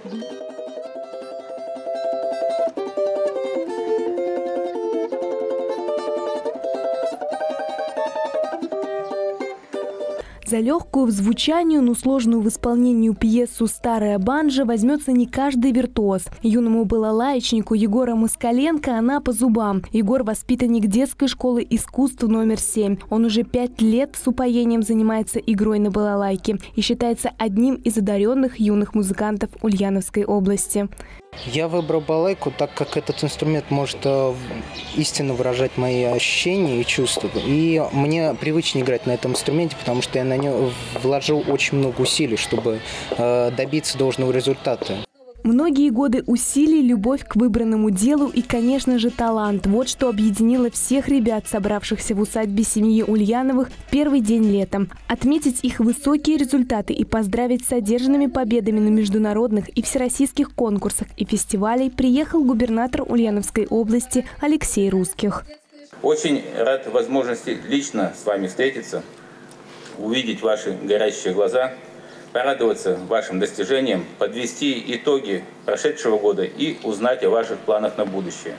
За легкую в звучанию, но сложную в исполнению пьесу «Старая банжа» возьмется не каждый виртуоз. Юному балалаечнику Егора Москаленко она по зубам. Егор – воспитанник детской школы искусств номер 7. Он уже 5 лет с упоением занимается игрой на балалайке и считается одним из одаренных юных музыкантов Ульяновской области. Я выбрал балалайку, так как этот инструмент может истинно выражать мои ощущения и чувства. И мне привычнее играть на этом инструменте, потому что я на него вложил очень много усилий, чтобы добиться должного результата. Многие годы усилий, любовь к выбранному делу и, конечно же, талант. Вот что объединило всех ребят, собравшихся в усадьбе семьи Ульяновых в первый день лета. Отметить их высокие результаты и поздравить с одержанными победами на международных и всероссийских конкурсах и фестивалях приехал губернатор Ульяновской области Алексей Русских. Очень рад возможности лично с вами встретиться, увидеть ваши горящие глаза, порадоваться вашим достижениям, подвести итоги прошедшего года и узнать о ваших планах на будущее.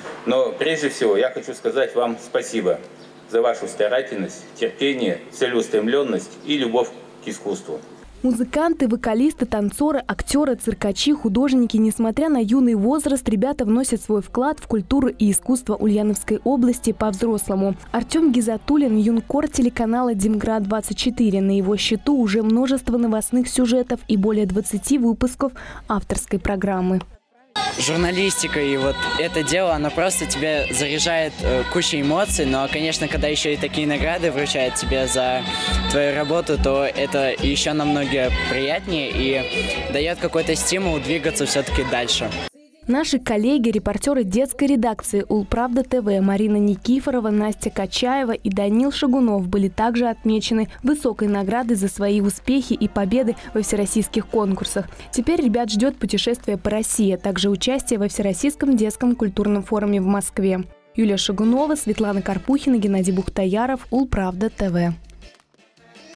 Но прежде всего я хочу сказать вам спасибо за вашу старательность, терпение, целеустремленность и любовь к искусству. Музыканты, вокалисты, танцоры, актеры, циркачи, художники. Несмотря на юный возраст, ребята вносят свой вклад в культуру и искусство Ульяновской области по-взрослому. Артем Гизатуллин – юнкор телеканала «Демград-24». На его счету уже множество новостных сюжетов и более 20 выпусков авторской программы. Журналистика и вот это дело, оно просто тебя заряжает кучей эмоций, но, конечно, когда еще и такие награды вручают тебе за твою работу, то это еще намного приятнее и дает какой-то стимул двигаться все-таки дальше. Наши коллеги, репортеры детской редакции «Улправда ТВ» Марина Никифорова, Настя Качаева и Данил Шагунов были также отмечены высокой наградой за свои успехи и победы во всероссийских конкурсах. Теперь ребят ждет путешествие по России, а также участие во Всероссийском детском культурном форуме в Москве. Юлия Шагунова, Светлана Карпухина, Геннадий Бухтаяров, «Улправда ТВ».